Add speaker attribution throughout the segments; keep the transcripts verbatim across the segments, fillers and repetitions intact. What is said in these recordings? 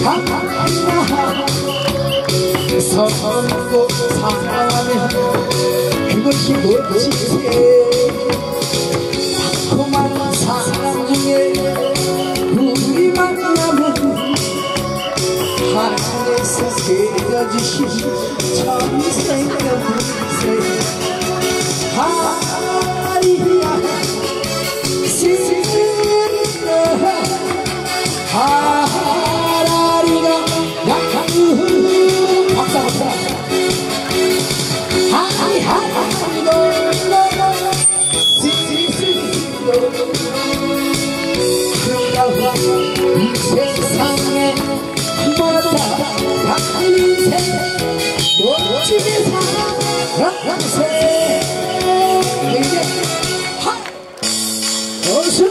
Speaker 1: 서로 사랑하면 그것이 멋지세. 달콤한 사랑 중에 우리 만남은 하늘에서 새겨주신 천생의 불새. 하리야 시시는 하라리가 약한 박사 박사 하리 하리로 시시시로 아름다운 이 세상에 모두 바뀐 인생 멋지게 살아가세. 이제 하 어서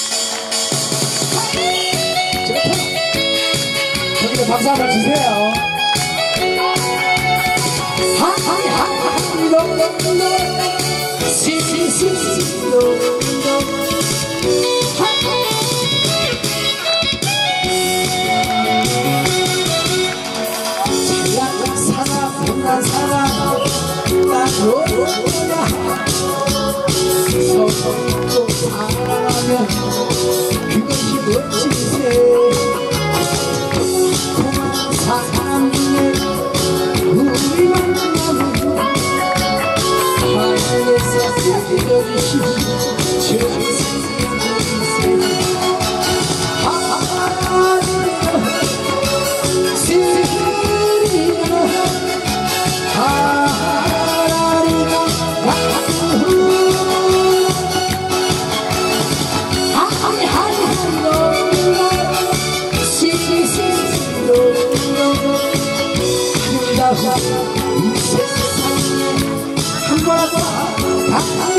Speaker 1: 좋다. 거기다 박수 한번 주세요. 하하리 하하리로 시시시시로 사랑 사랑 나도 모르나 서로 사랑하면 그것이 멋지세. 고마운 사랑 중에 우리 만남은 하늘에서 새겨주신 천생의 불새. 이 세상에 한 번 더